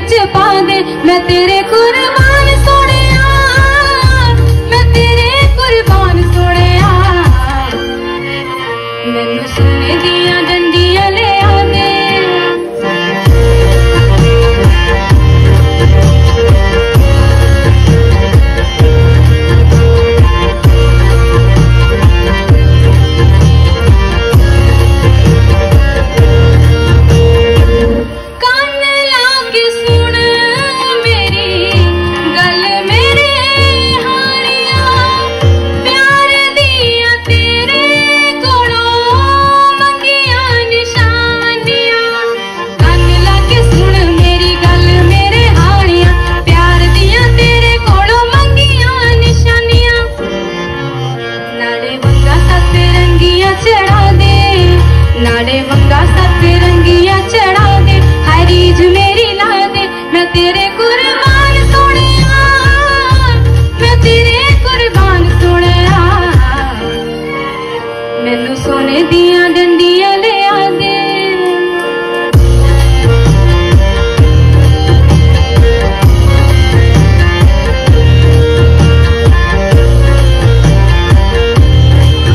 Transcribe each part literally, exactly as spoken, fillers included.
विच पा दे। मैं तेरे कुर्बान सोहणिया, मैं तेरे कुर्बान सोहणिया। मैनू सोने दियां डंडियां ले आ दे। नाड़े वंगा सत रंगियां चढ़ा दे। हरीज मेरी ला दे। मैं तेरे कुर्बान सोहणिया, मैं तेरे कुर्बान सोहणिया। मैनू सोने दियां डंडियां ले आ दे।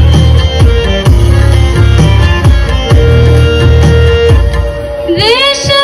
रेशम